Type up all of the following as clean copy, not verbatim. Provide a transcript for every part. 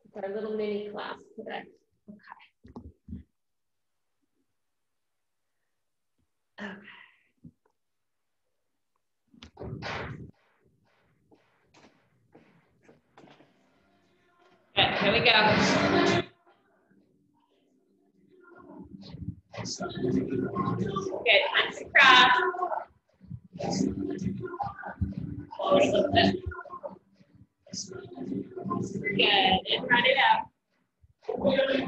It's our little mini class today. Okay. Good, here we go. Good, hands across. Good, and run it out. Good,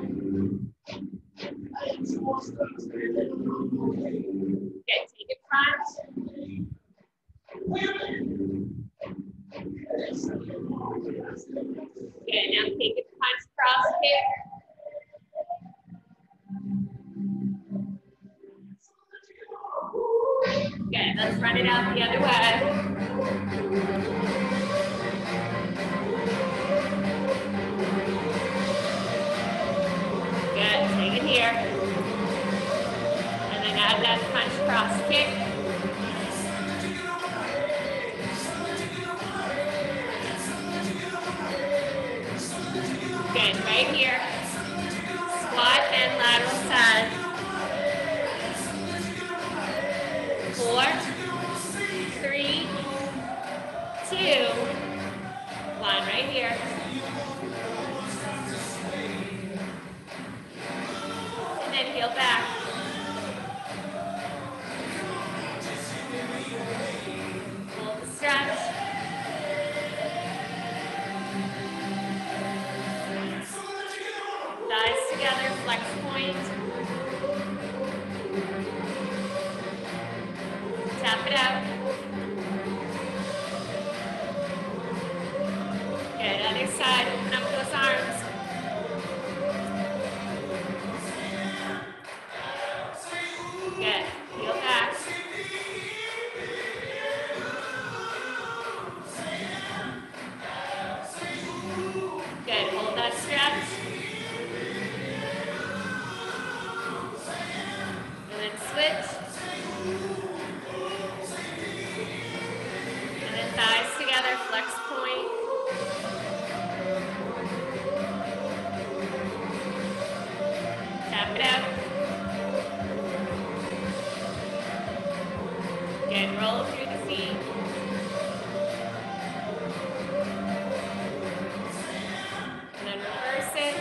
take it front. Good, now take it punch cross kick. Good, let's run it out the other way. Good, take it here. And then add that punch cross kick. Good, right here. Squat and lateral side. 4, 3, 2, 1, right here. And then heel back. Hold the stretch. Thighs together, flex point. Tap it out. Good, other side, open up those arms. Good, heel back. Good, hold that stretch. And then switch. And then thighs together, flex point. Tap it out. Good, roll through the feet. And then reverse it.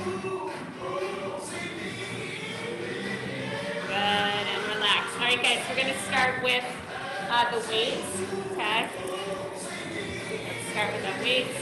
Good, and relax. All right, guys, we're going to start with the weights, okay? Let's start with the weights.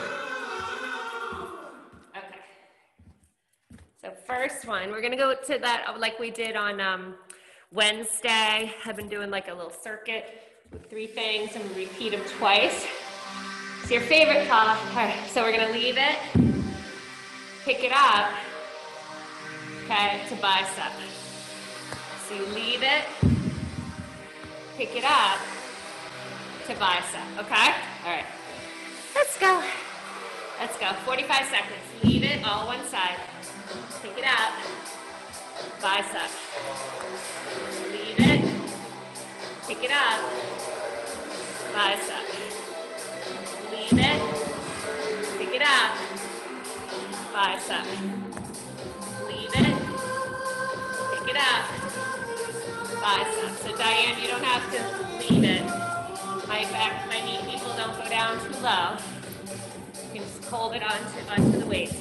Okay. So first one, we're going to go to that like we did on Wednesday. I've been doing like a little circuit with 3 things and repeat them twice. It's your favorite class. All right, so we're going to leave it, pick it up, okay, to bicep. So you leave it, pick it up to bicep, okay? All right, let's go. Let's go, 45 seconds. Leave it, all one side. Pick it up, bicep. Leave it, pick it up, bicep. Leave it, pick it up, bicep. Leave it, pick it up, bicep. So Diane, you don't have to leave it. My knee people don't go down too low. You can just hold it onto the weight.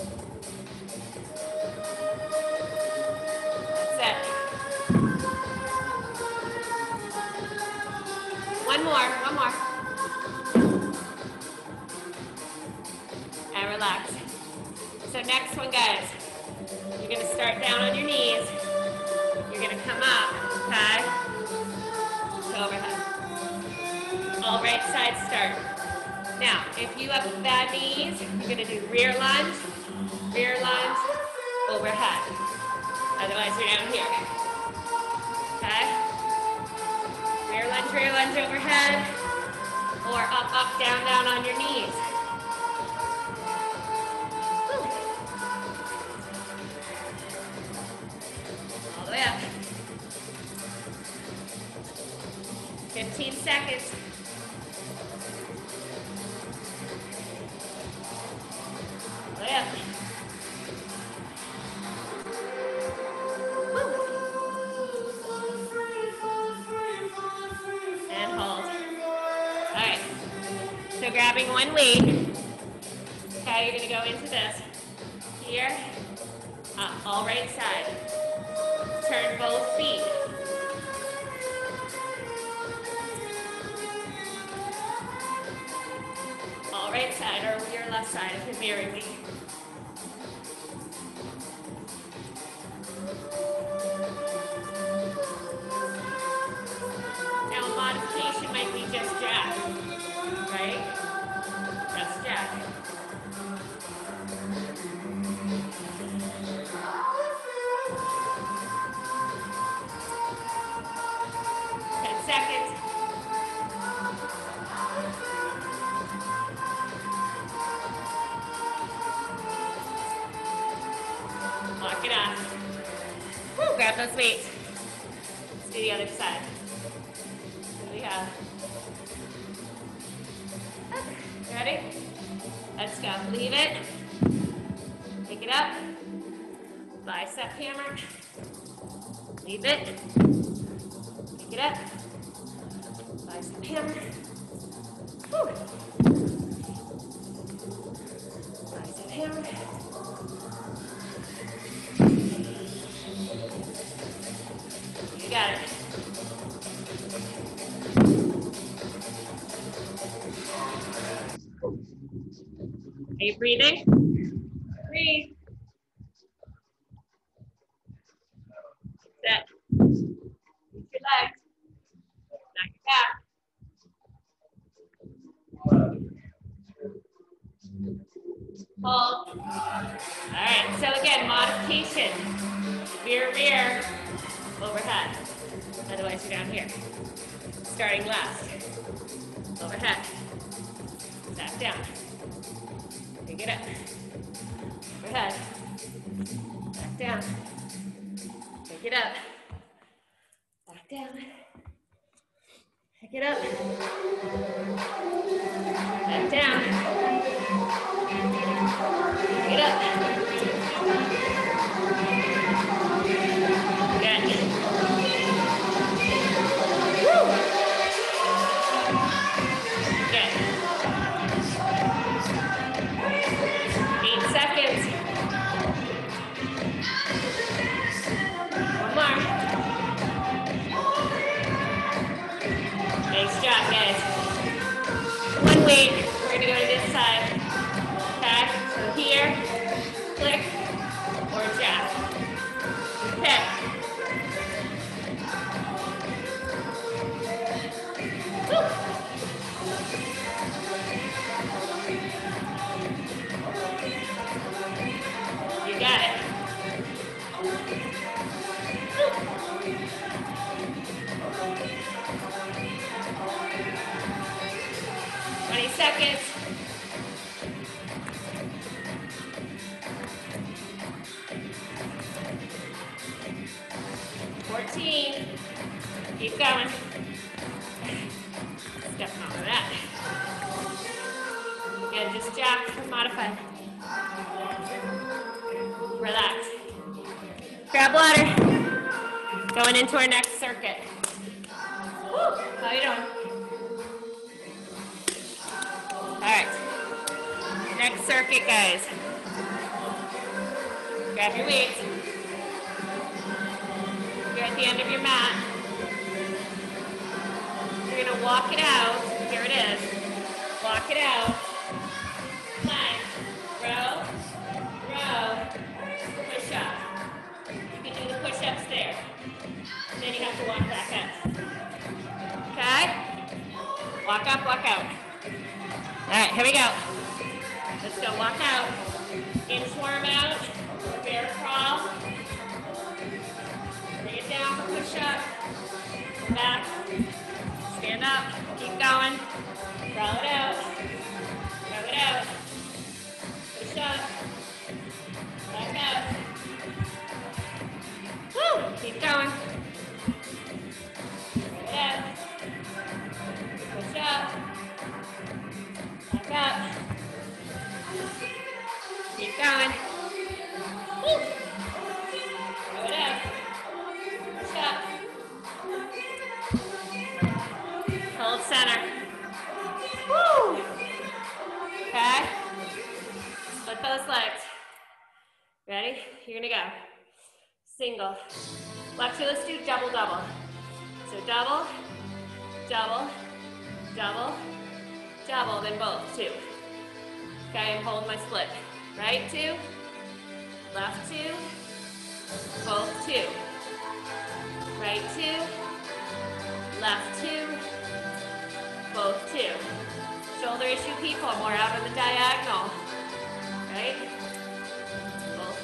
That's it. One more. And relax. So next one, guys, you're going to start down on your knees. You're going to come up, okay, to overhead. All right side start. Now, if you have bad knees, you're going to do rear lunge, overhead. Otherwise, you're down here. Okay? Rear lunge overhead, or up, down on your knees. Woo. All the way up. 15 seconds. All the way grabbing one weight. Okay, you're gonna go into this. Here, up, all right side. Turn both feet. All right side, or your left side if you're mirroring me. Now a modification might be just jack, right? Just jack. 10 seconds. Lock it off. Woo, grab those weights. Let's do the other side. What do we have? Ready? Let's go. Leave it. Pick it up. Bicep hammer. Leave it. Pick it up. Bicep hammer. Woo. Bicep hammer. You got it. Are you breathing? Breathe. Set. Use your legs. Knock it back. Hold. All right, so again, modification. Rear, rear, overhead. Otherwise, you're down here. Starting left. Overhead. Back down. Pick it up. Overhead. Back down. Pick it up. Back down. Pick it up. Back down. Pick it up. Good. Woo! Good. 8 seconds. One more. Nice job, guys. One weight. We're gonna go to this side. Okay, so here, click, or jack. Okay. Woo. You got it. Woo. 20 seconds. Keep going. Step on that. Again, just jack or modify. Relax. Grab water. Going into our next circuit. Woo, how you doing? All right. Next circuit, guys. Grab your weights. You're at the end of your mat. You're gonna walk it out. Here it is. Walk it out. Plank. Row. Row. Push up. You can do the push-ups there. Then you have to walk back up. Okay? Walk up, walk out. All right, here we go. Let's go walk out. Inchworm out. Bear crawl. Bring it down for push-up. Back. Stand up. Keep going. Roll it out. Roll it out. Push up. Back up. Woo! Keep going. Roll it out. Push up. Back up. Keep going. Woo! Roll it out. Push up. Hold center. Woo! Ready? You're gonna go. Single. Actually, let's do double, double. So double, double, double, double, then both, 2. Okay, I'm holding my split. Right, 2, left 2, both 2. Right 2, left 2, both 2. Shoulder issue people, more out on the diagonal. Right? Both.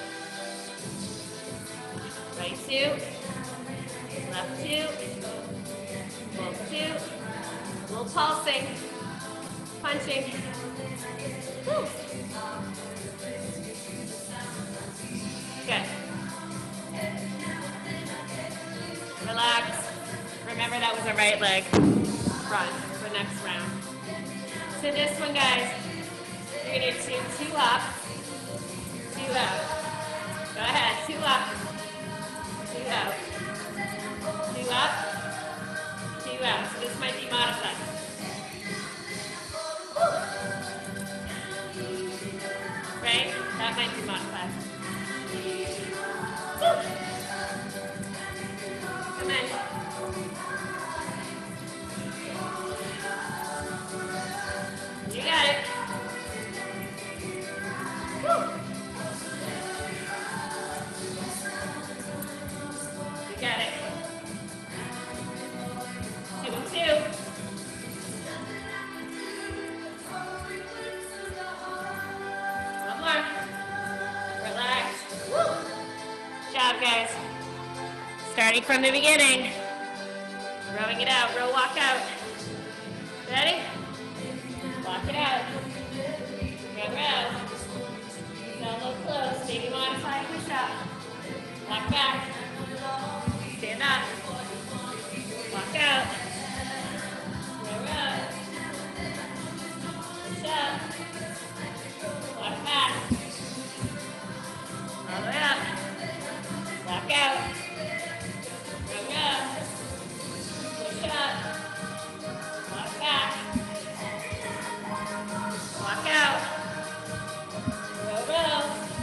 Right 2, left 2, both 2. A little pulsing, punching. Woo. Good. Relax. Remember that was the right leg. Front for the next round. So this one, guys, you're gonna do 2 up, 2 out. Go ahead, 2 up, 2 out, 2 up, 2 out. So this might be modified. Right? That might be modified. Woo. Come in. You got it. Woo. You got it. 2 and 2. One more. Relax. Woo. Good job, guys. Starting from the beginning. Rowing it out. Row, walk out. Ready? Walk it out. Row, row. Elbow close. Baby modify push up. Walk back. Stand up. Walk out. Row, row. Push up. Walk back. All the way up. Walk out. Row, row. Push up. Walk back. Walk out. Row, row.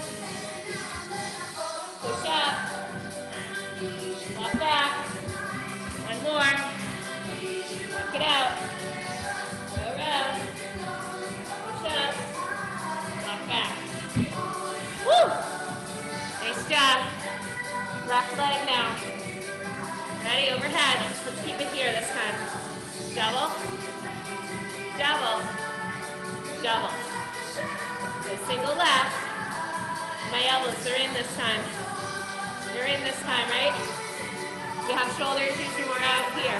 Push up. Walk back. One more. Walk it out. Row, row. Push up. Walk back. Woo! Nice job. Left leg now. Ready? Overhead. Let's keep it here this time. Double. Double. Double. So single left. My elbows are in this time. You're in this time, right? You have shoulder issues, you're more out here.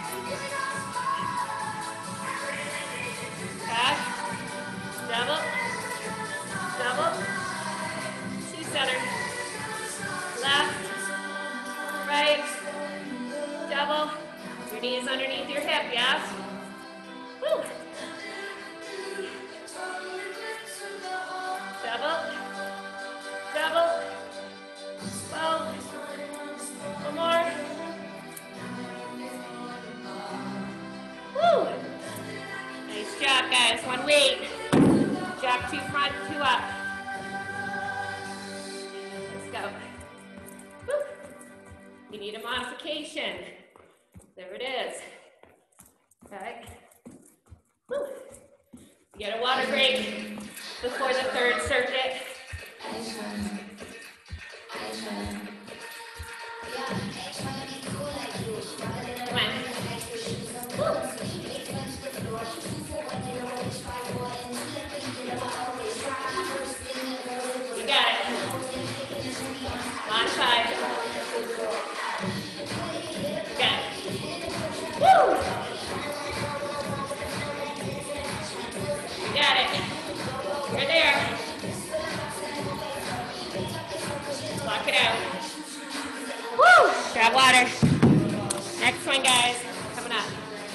Back. Double. Double. 2 center. Left. Right. Double. Your knees underneath your hip, yes? Woo. Double. Double. Well. One more. Woo. Nice job, guys. One weight. Jab 2 front, 2 up. Let's go. Woo. You need a modification. There it is. Okay. Woo. You get a water break before the 3rd circuit. Come on. Woo. You got it. Modify. Got it. Woo! You got it. You're there. Lock it out. Woo! Grab water. Next one, guys. Coming up.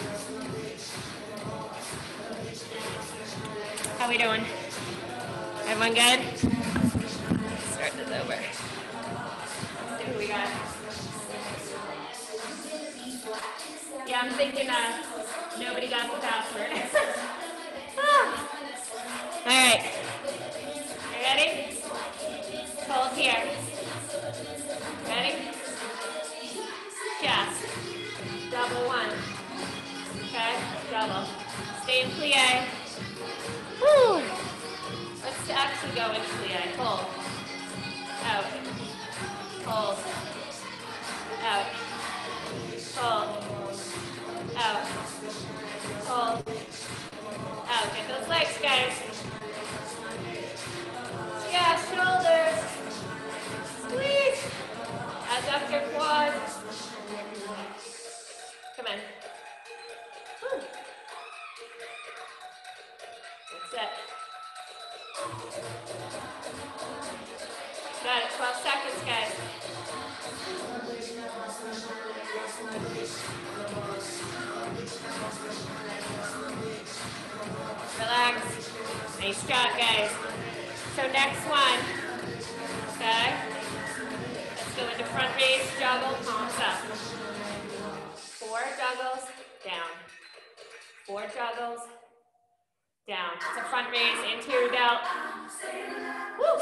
How we doing? Everyone good? Start this over. Let's see what we got. Yeah, I'm thinking nobody got the password. All right. You ready? Hold here. we go into plie. Hold. Out. Hold. Out. Hold. Out. Hold. Out. Get those legs, guys. Yeah, shoulders. Squeeze. Adductor quad. Come on. Woo. That's it. Got it. 12 seconds, guys. Relax. Nice job, guys. So next one. Okay. Let's go into front raise, juggle, palms up. 4 juggles, down. 4 juggles, down. It's a front raise, anterior delt. Woo.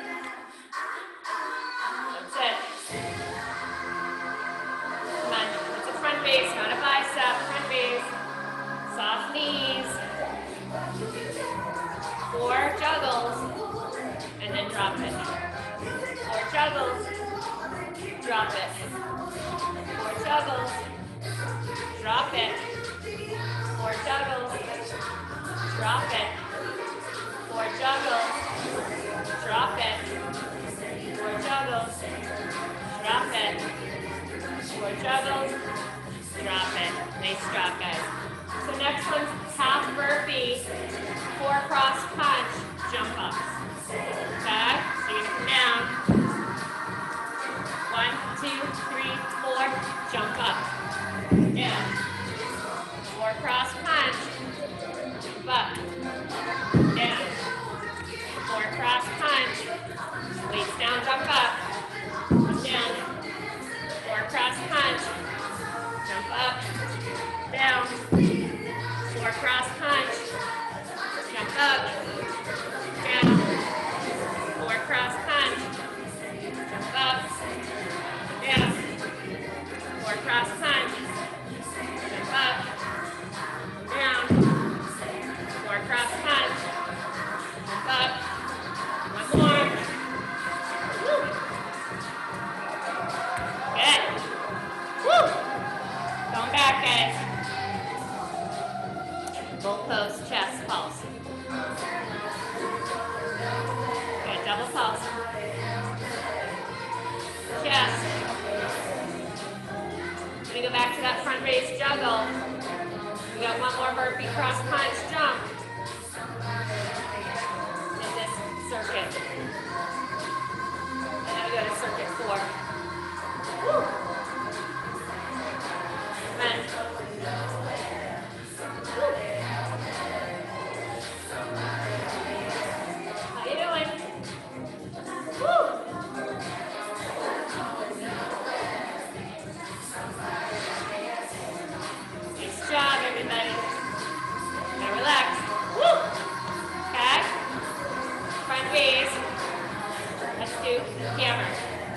That's it. Come on. It's a front raise, not a bicep. Front raise. Soft knees. 4 juggles. And then drop it. 4 juggles. Drop it. 4 juggles. Drop it. 4 juggles. Drop it. 4 juggles. Drop it. 4 juggles. Drop it. 4 juggles. Drop it. Nice job, guys. So next one's half burpee, 4 cross punch, jump ups. Okay? So you're gonna come down. 1, 2, 3, 4, jump up. Down. 4 cross punch, jump up. Down. 4 cross punch, weights down, jump up. Down. 4 cross punch, jump up. Down. 4 cross punch, jump up. Down. 4 cross punch, jump up. Down. 4 cross punch, jump up. Down. 4 cross punch, jump up. One more. Woo. Good. Woo. Going back, guys. Both pose, chest, pulse. Good, double pulse. Chest. We're gonna go back to that front raise juggle. We got one more burpee cross punch jump in this circuit. And then we go to circuit 4. Woo. Come on. Woo. How you doing? Woo. Nice job, everybody. Now relax. Woo. Okay. Front raise. Let's do hammer.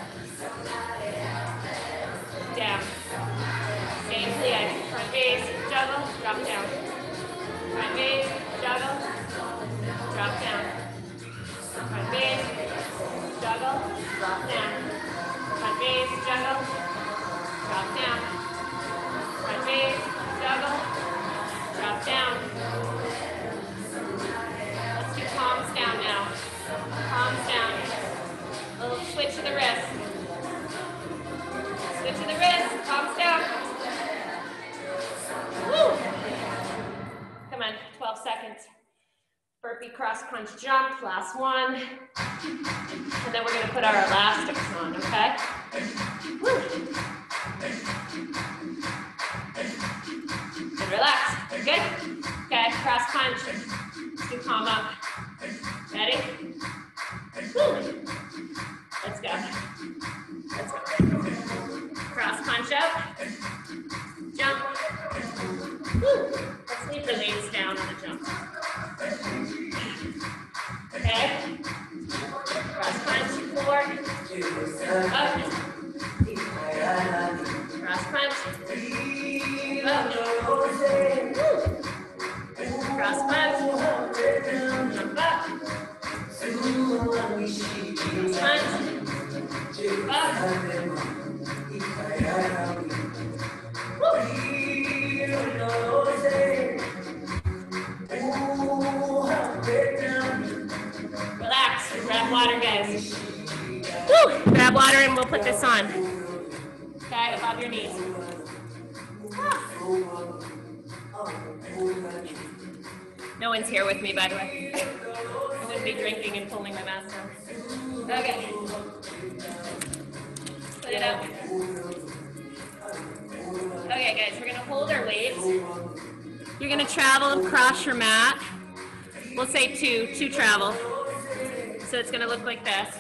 Down. Same plie. Front raise, juggle, drop down. Front raise, juggle, drop down. Front raise, juggle, drop down. Front raise, juggle, drop down. Front raise, juggle, drop down. Let's do palms down now. Palms down. A little switch of the wrist. Switch of the wrist, palms down. Woo! Come on, 12 seconds. Burpee cross punch jump, last one. And then we're gonna put our elastics on, okay? Woo! And relax, good? Okay, cross punch. Let's do palm up. Ready? Woo! Let's go. Let's go. Cross punch up. Jump. Woo! Let's leave the legs down on the jump. Okay. Cross punch, 4. Up. Cross punch. Up. Woo! Cross punch. Relax, grab water, guys. Woo! Grab water and we'll put this on. Okay, above your knees. No one's here with me, by the way. I wouldn't be drinking and pulling my mask down. Okay. Put it up. Okay, guys, we're gonna hold our weights. You're gonna travel across your mat. We'll say two travel. So it's gonna look like this.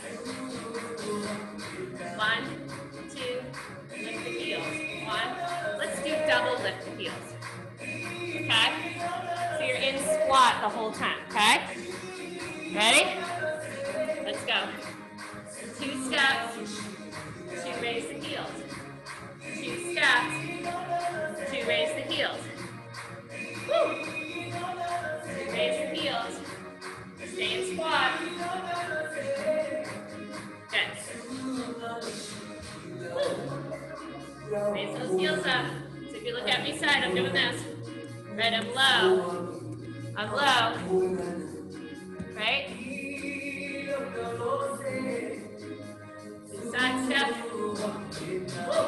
1, 2, lift the heels. 1, let's do double lift the heels. Okay? So you're in squat the whole time, okay? Ready? Let's go. 2 steps to raise the heels. 2 steps to raise the heels. Woo! Raise the heels. Stay in squat. Good. Woo! Raise those heels up. So if you look at me side, I'm doing this. Right, I'm low. I'm low. Right? Side step. Woo!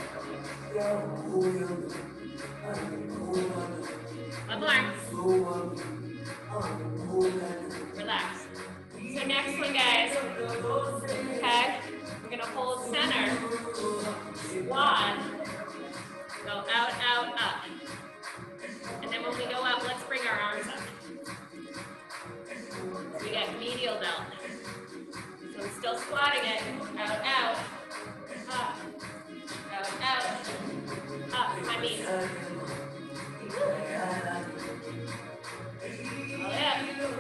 One more. Relax. So next one, guys. Okay? We're going to hold center. Squat. Go out, out, up. And then when we go up, let's bring our arms up. We got medial belt. So I'm still squatting it. Out, out, up. Out, out, up. My knees. Oh, yeah.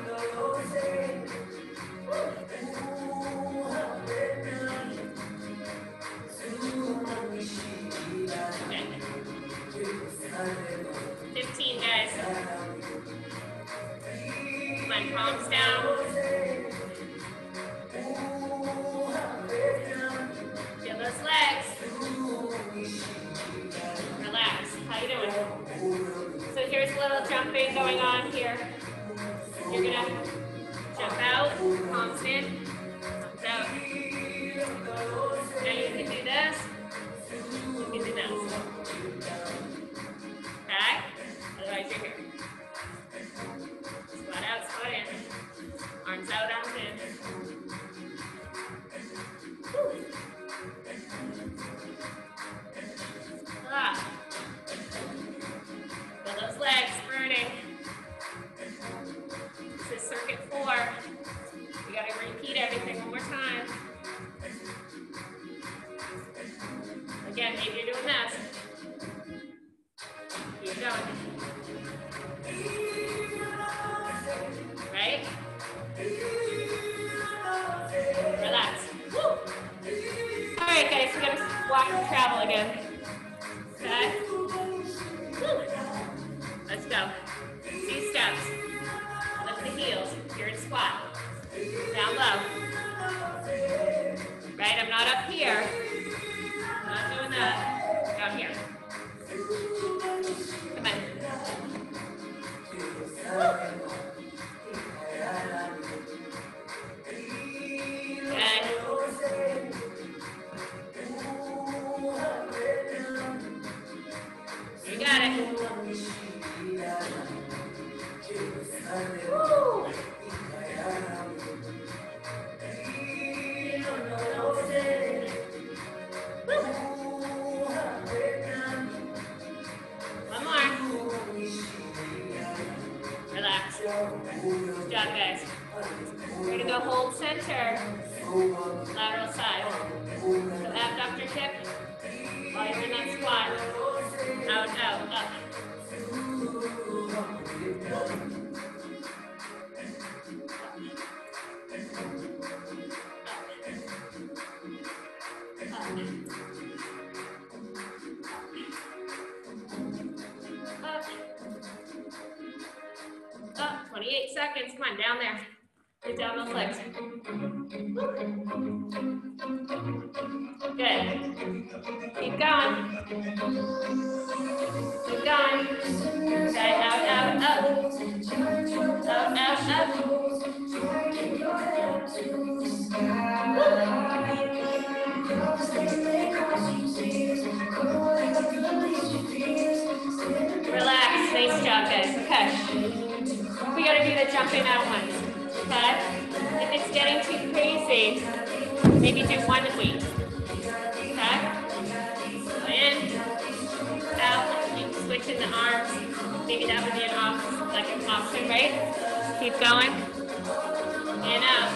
Okay. 15, guys. Come on, palms down. Feel those legs. Relax. How you doing? So here's a little jumping going on here. You're gonna jump out, palms in, palms out. Now you can do this. You can do this. Okay? Otherwise you're here. Squat out, squat in. Arms out, arms in. Woo. Ah. Feel those legs burning. This is circuit 4. We gotta repeat everything one more time. Again, maybe you're doing this. Keep going. Right? Relax. Woo! All right, guys, we're gonna walk and travel again. Okay? Woo! Let's go. 2 steps. Lift the heels. You're in squat. Down low. Right? I'm not up here. I'm not doing that. Down here. Come on. Good. You got it. Woo! One more. Relax. Good job, guys. We're going to go hold center. Lateral side. So abductor hip while you're in that squat. Out, out, up. Up. 28 seconds. Come on, down there. Get down those legs. Good. Keep going. Keep going. Okay, out, out, up. Out, out, up. Relax. Nice job, guys. Okay. We gotta do the jumping out ones. Okay? If it's getting too crazy, maybe do one week. Okay? So in, out, you switching the arms. Maybe that would be an option, right? Keep going. In, out.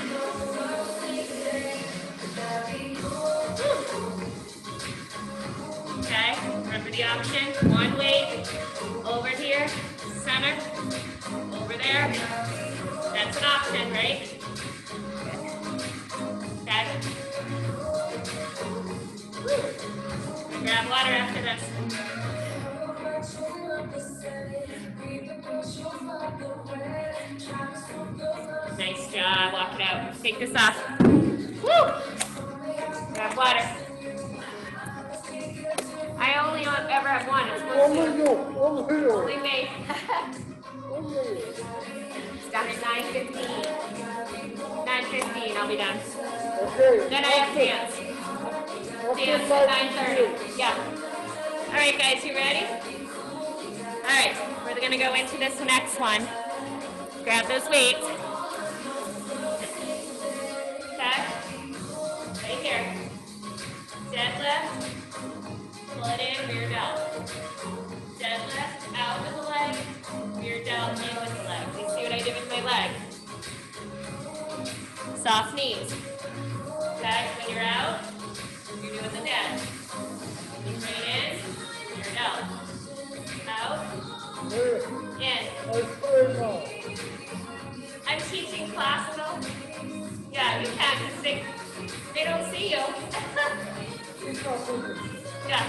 Okay, remember the option. One weight, over here, center, over there. That's an option, right? Okay. Grab water after this. Nice job, walk it out. Take this off. Woo! Grab water. I only ever have one. It's only me. It's done at 9:15. 9:15, I'll be done. Okay. Then I have dance. Dance at 9:30. Yeah. All right, guys, you ready? All right, we're gonna go into this next one. Grab those weights. Okay. Right here. Deadlift. Pull it in, rear delt. Deadlift, out with the leg, rear delt, in with the leg. You see what I did with my leg? Soft knees. Okay, when you're out, you're doing the dead. You bring it in, rear delt. Out, in. I'm teaching classical. Yeah, you can, because they don't see you. Yeah.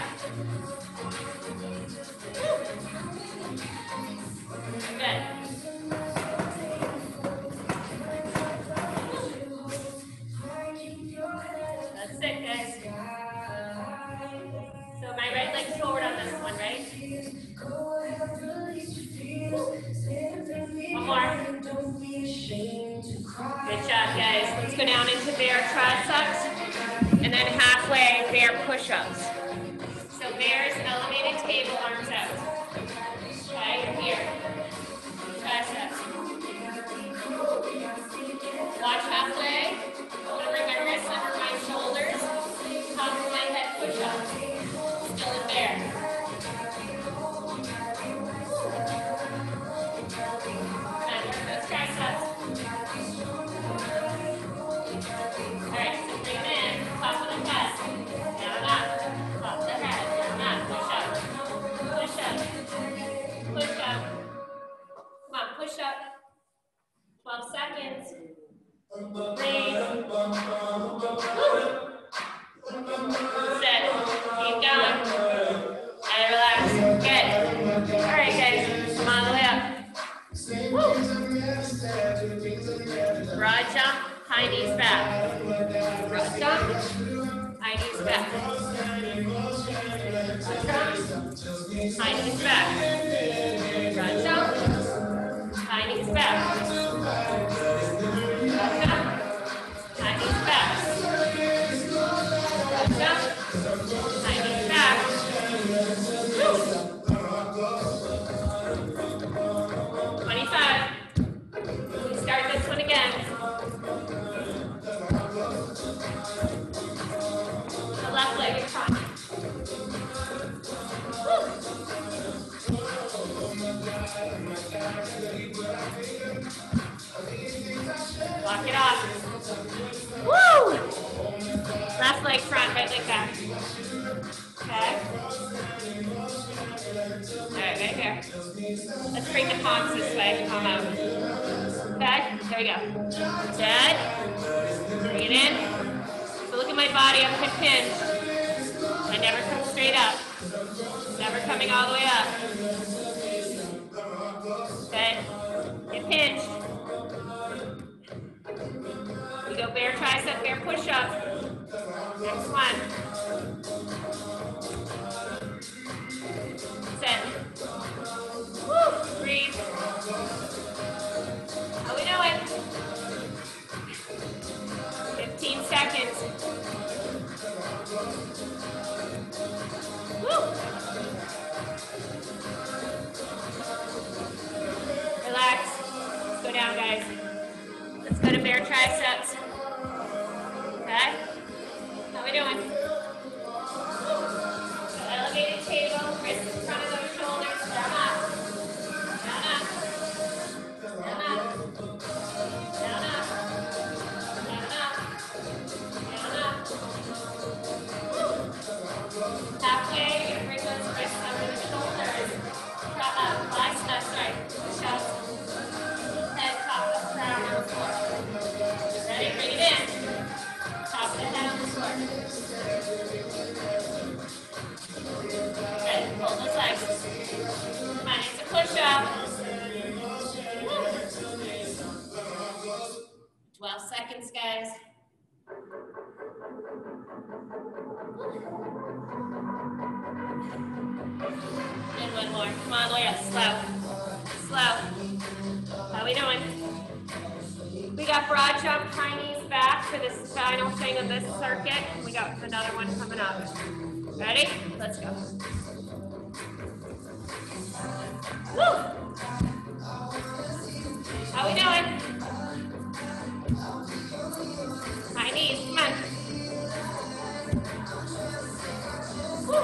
Good. That's it, guys. So my right leg's forward on this one, right? One more. Good job, guys. Let's go down into bear triceps and then halfway bear push-ups. So bear's elevated table, arms out. Okay, here. Triceps. Watch halfway. I'm going to bring my wrists under my shoulders. Top of my head push-up. Still in bear. And work those triceps. Alright, so bring them in. Top of the head. Down up. Top of the head. Down up. Push up. Push up. Push up. Come on, push up. 12 seconds. Breathe. Sit. Keep going. And relax. Good. Alright, guys. Come on the way up. Woo. Broad jump. High knees back. Broad jump. High knees back. Broad jump. High knees back. Broad jump. High knees back. Broad jump. High knees back. Broad jump. High knees back. Woo. 25. Start this one again. The left leg in front. Walk it off. Woo! Left leg front, right leg back. Okay. Alright, right here. Let's bring the palms this way. Palm out. Okay, there we go. Dead. Bring it in. So look at my body, I'm hinged. I never come straight up. Never coming all the way up. Okay. Get hinged. We go bear tricep, bear push up. Next one. Sit. Woo! Breathe. How we doing? 15 seconds. triceps. Okay? How we doing? Elevated table, wrists in front of those shoulders. Down up. Down up. Down up. Down up. Down up. Down up. Woo. Halfway, you're gonna bring those wrists under the shoulders. Biceps, sorry. Push up. Head, top of the crown on the floor. Ready? Bring it in. Top of the head on the floor. Good. Pull those legs. Come on, it's a push-up. 12 seconds, guys. And one more. Come on, Loya. Slow. Slow. How we doing? We got broad jump, high knees back for this final thing of this circuit. We got another one coming up. Ready? Let's go. Woo! How we doing? High knees, come on. Woo!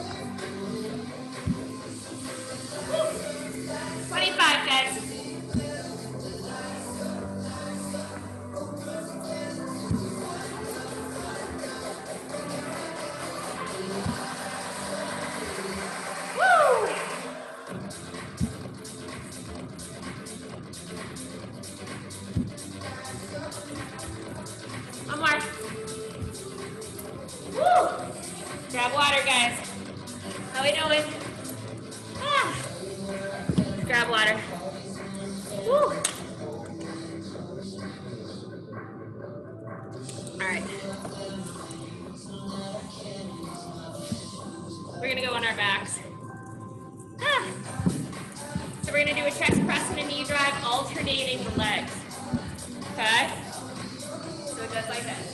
Woo! 25, guys. Grab water, guys. How we doing? Ah. Grab water. Woo. All right. We're gonna go on our backs. Ah. So we're gonna do a chest press and a knee drive, alternating the legs. Okay? So it goes like this.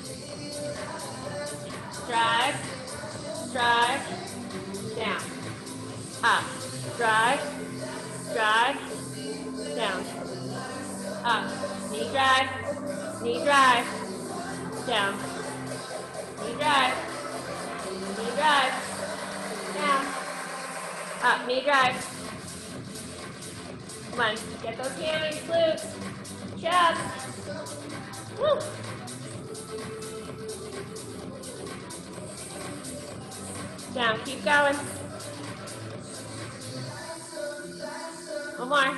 Drive, drive, down, up, drive, drive, down, up, knee drive, down, knee drive, down, up, knee drive. Come on, get those hammies, glutes, chest. Woo. Down, keep going. One more.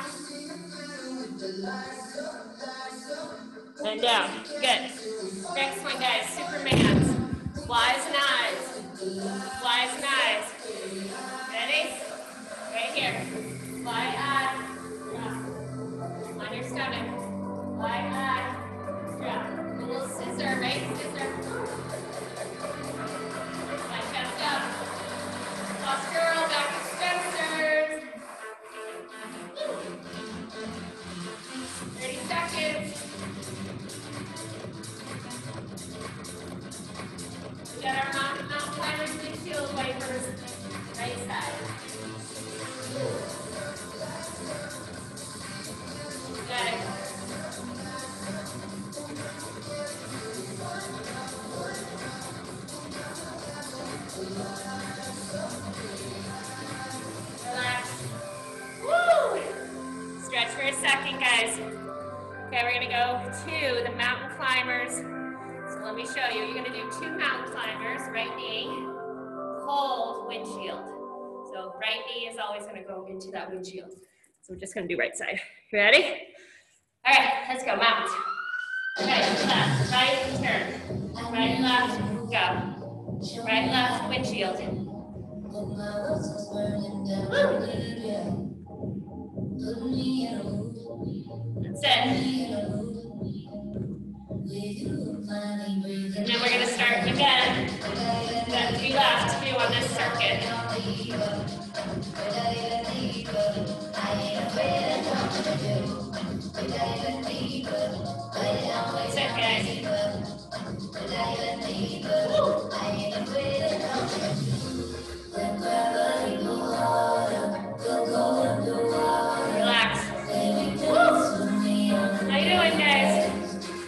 And down. Good. Next one, guys. Superman's. Flies and eyes. Flies and eyes. Ready? Right here. Fly eye. Drop. On your stomach. Fly eye. Drop. A little scissor, right? Scissor. My chest up. Lost girl, back to Spencer's. 30 seconds. We got our mountain climbers windshield wipers. Right side. Got it. Relax. Woo! Stretch for a second, guys. Okay, we're gonna go to the mountain climbers. So let me show you. You're gonna do 2 mountain climbers, right knee, hold windshield. So right knee is always gonna go into that windshield. So we're just gonna do right side. You ready? All right, let's go, mountains. Right, left, right, turn. Right, left, go. Right, left, windshield. Woo. That's it. And then we're going to start again. We've got 3 left to do on this circuit. That's it, guys. Woo. Relax. Woo. How you doing, guys?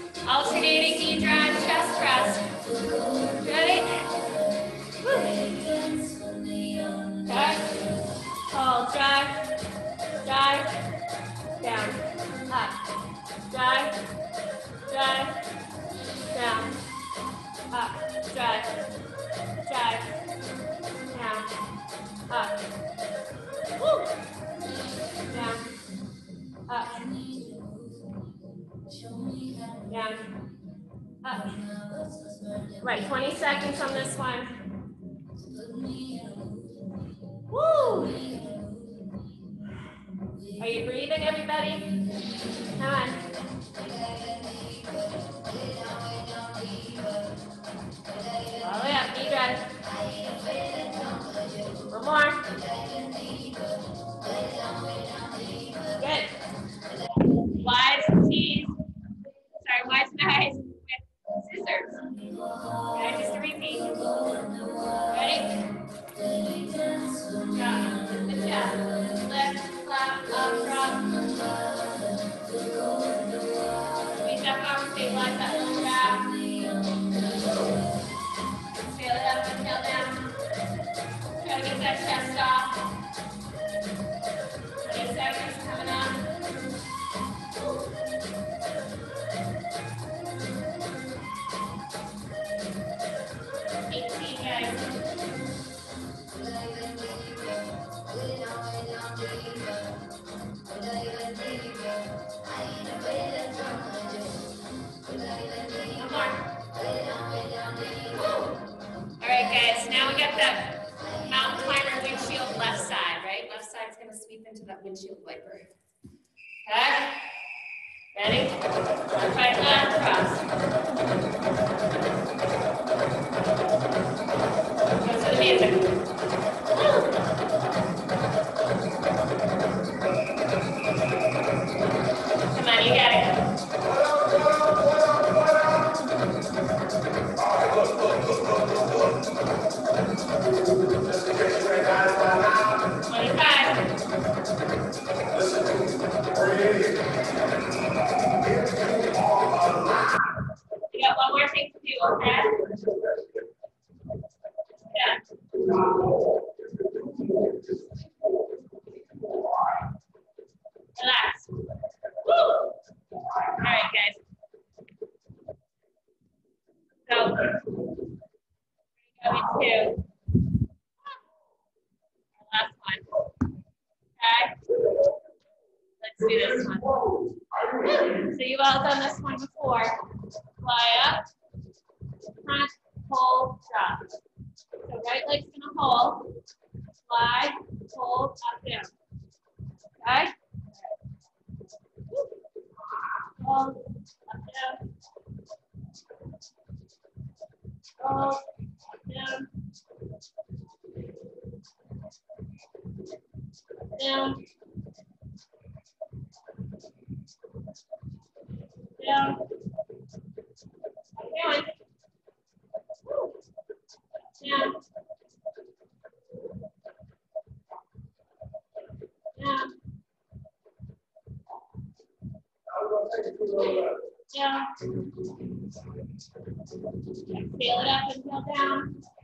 drive, down, up, drive, drive, down, up, woo, down, up, down, up. Right, 20 seconds on this one. Woo! Are you breathing, everybody? Come on. All the way up, knee drive. One more. Good. Wides and tees. Sorry, wides and eyes with scissors. Okay, just a repeat. Ready? Drop. Good job. Lift, clap, up, drop. Squeeze that arm, stabilize that little drop. Scale it up, inhale down. Try to get that chest off. 20 seconds coming up. 18, guys. One more. All right, guys. Now we got that mountain climber windshield left side, right? Left side's going to sweep into that windshield wiper. Okay? Ready? Left, right, left, cross. Go to the music. Woo! Come on, you got it. 25. You got one more thing to do, okay? Yeah. Relax. Woo! All right, guys. So, we're going to our last one. Okay? Let's do this one. So you've all done this one before. Fly up, front, hold, drop. So right leg's gonna hold, slide, hold, up, down. Okay? Hold, up, down. Hold, up, down. Down. Down. Down. Down. Down. Down. Exhale it up and go down.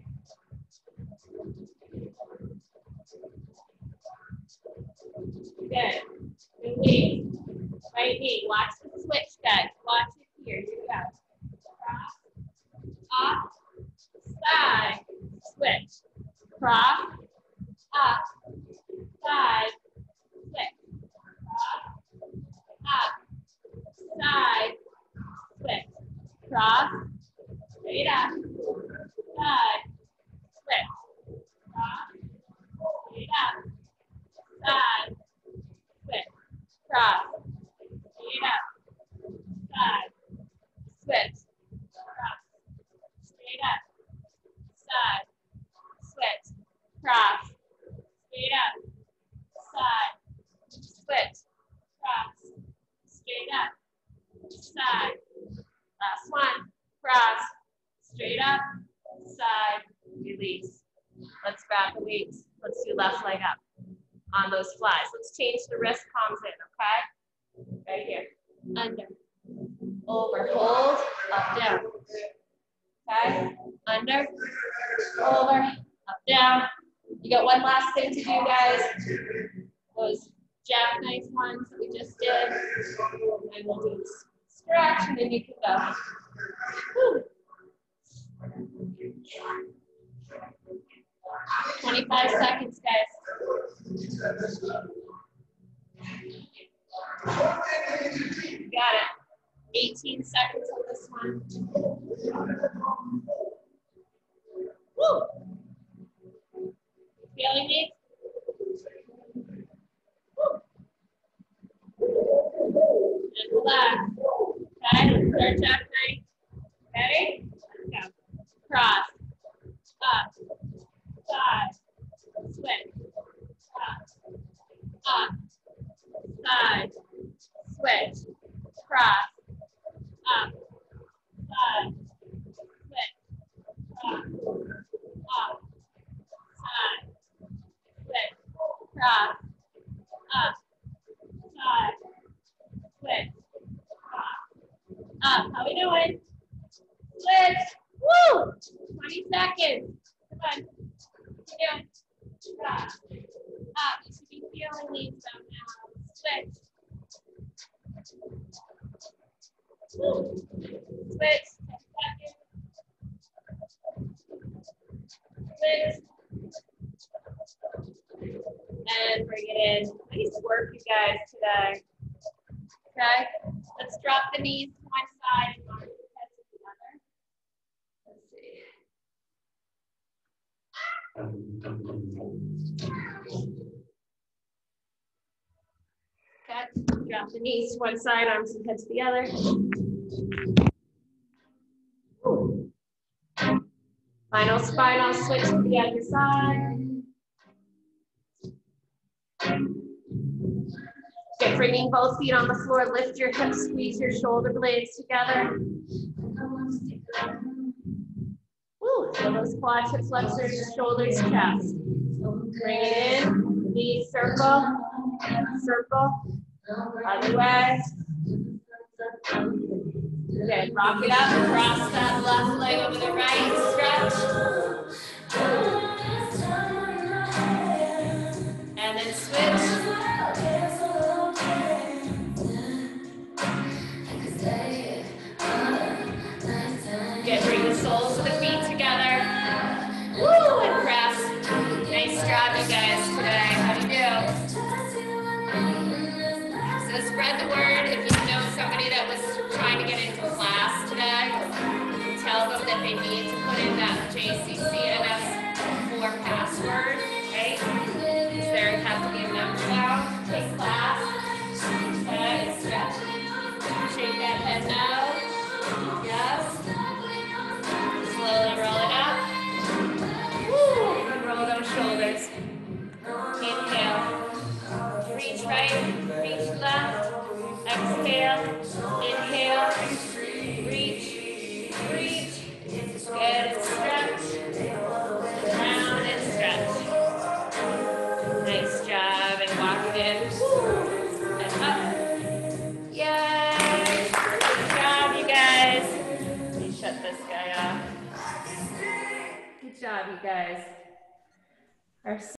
Good. Good knee. Right knee. Watch the switch, guys. Watch it here. Here we go. Cross, up, side, switch. Cross, up, side, switch. Cross, up, side, switch. Cross, straight up, side, switch. Cross, straight up, side, switch. Cross, straight up, side, switch. Cross, straight up, side, switch. Cross, straight up, side, switch. Cross, straight up, side. Last one. Cross, straight up, side, release. Let's grab the weights. Let's do left leg up on those flies. Let's change the wrist palms in, okay? Right here. Under, over, hold, up, down. Okay? Under, over, up, down. You got one last thing to do, guys. Those jackknife ones that we just did. And we'll do straight stretch, and then you can go. Woo. 25 seconds, guys. You got it. 18 seconds on this one. Woo. Feeling me? Woo. And relax. Okay, let's start jackknife. Ready? Let's go. Cross. Up. Side. Switch. Up. Side. Switch. Cross. Up. Side. Switch. Cross. Up. Side. Switch. Cross. Up. Side. Switch. Cross. Up. How we doing? Switch. Woo! 20 seconds. Come on. Yeah. Cross. Up. You should be feeling these though now. Switch. Woo. Switch. 10 seconds. Switch. And bring it in. Nice work, you guys, today. Okay? Let's drop the knees to one side and arms and heads to the other. Let's see. Okay, drop the knees to one side, arms and heads to the other. Ooh. Final spinal switch to the other side. Get bringing both feet on the floor, lift your hips, squeeze your shoulder blades together. Woo, so those quadriceps, flexors, shoulders, chest. Bring it in, knees circle, circle, other way. Good, rock it up, cross that left leg over the right, stretch. And then switch. Good, bring the soles of the feet together. Woo, and press. Nice job, you guys, today. How do you do? So spread the word. If you know somebody that was trying to get into class today, tell them that they need to put in that JCCNS4 password, right? Because there has to be a number now. Take class. Okay, stretch. Shake that head now. Yes. Slowly roll it up. Woo! And roll those shoulders. Inhale. Reach right, reach left. Exhale. Inhale. Reach. Reach. Good. And stretch. Down and stretch. Nice job. And walk it in. Woo! And up. Yay! Good job, you guys. Let me shut this guy off. Good job, you guys. Our